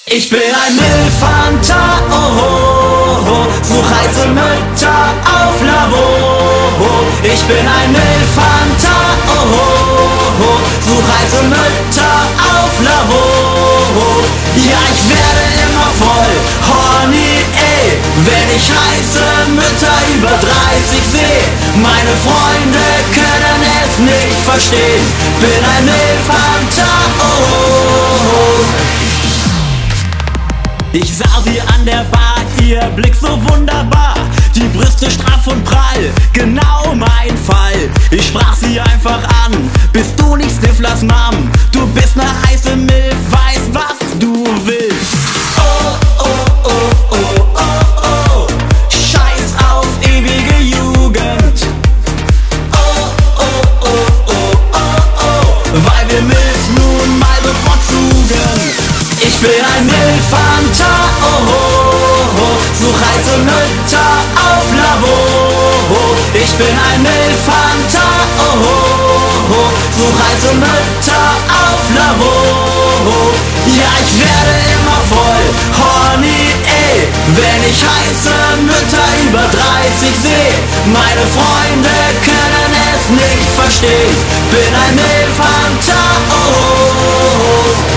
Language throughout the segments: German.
Ich bin ein Milfhunter, oh, oh, oh, such heiße Mütter auf Lavo. Ich bin ein Milfhunter, oh, oh, oh, such heiße Mütter auf Lavo. Ja, ich werde immer voll horny, ey, wenn ich heiße Mütter über 30 sehe. Meine Freunde können es nicht verstehen. Bin ein Milfhunter, oh, oh, oh. Ich sah sie an der Bar, ihr Blick so wunderbar, die Brüste straff und prall, genau mein Fall. Ich sprach sie einfach an, bist du nicht Snifflers Mom? Du bist ne heiße Milf, weiß was du willst. Oh, oh, oh, oh, oh, oh, scheiß auf ewige Jugend. Oh, oh, oh, oh, oh, oh, weil wir Milfs nun mal bevorzugen. Ich bin ein Milfhunter, oh, oh, oh, such heiße Mütter auf Lavo. Ich bin ein Milfhunter, oh, oh, oh, such heiße Mütter auf Lavo. Ja, ich werde immer voll horny, ey, wenn ich heiße Mütter über 30 sehe. Meine Freunde können es nicht verstehen. Bin ein Milfhunter, oh, oh, oh.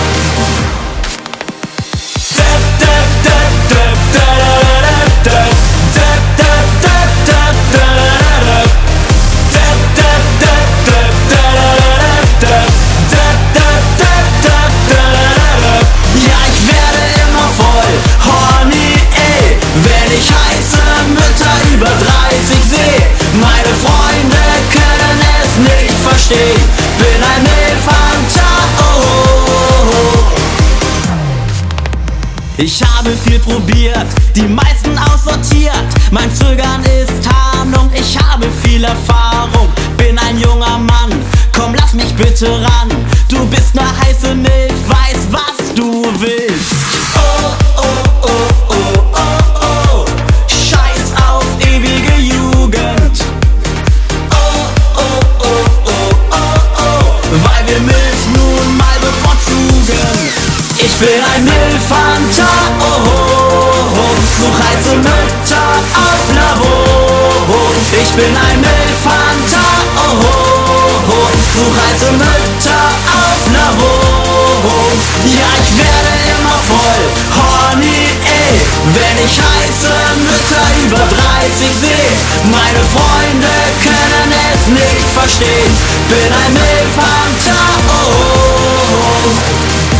Meine Freunde können es nicht verstehen. Bin ein Milfhunter, oh, oh, oh. Ich habe viel probiert, die meisten aussortiert. Mein Zögern ist Tarnung, ich habe viel Erfahrung. Bin ein junger Mann, komm lass mich bitte ran. Du bist ne heiße Milf, weiß was du willst. Oh, oh, oh, oh, oh, oh, scheiß auf ewige Jugend. Weil wir Milfs nun mal bevorzugen. Ich bin ein Milfhunter, oh, oh, oh, such heiße Mütter auf Lavo. Ich bin ein Milfhunter, oh, oh, oh, such heiße Mütter auf Lavo. Ja, ich werde immer voll horny, ey, wenn ich heiße Mütter über 30 sehe. Meine Freunde können es nicht verstehen. Bin ein Milfhunter, oh, oh, oh.